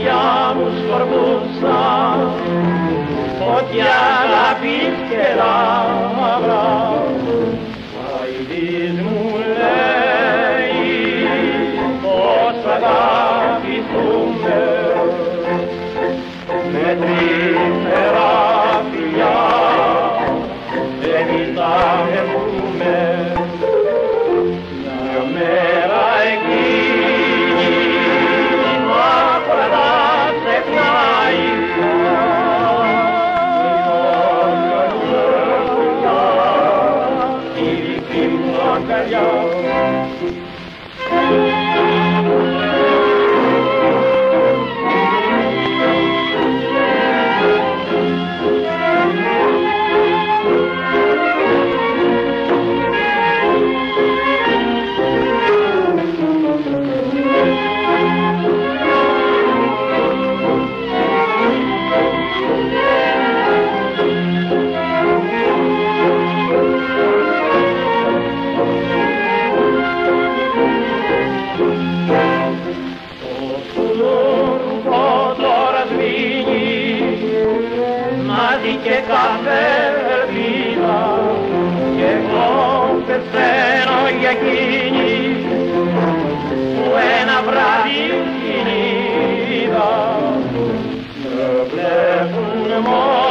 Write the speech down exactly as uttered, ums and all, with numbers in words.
φιλιά μου σκορπούσα, φωτιά αγάπης και λάβρα. Αηδής μου λέει πως αγαπηθούμε, με τρυφερά φιλιά εμείς θα βρεθούμε. Μια μέρα εκείνη μαύρα ξεχνάει, η δική μου αγκαλιά. Και κάθε ελπίδα κι εγώ πεθαίνω για εκείνη που ένα βράδυ την είδα. Με βλέπουν μόνο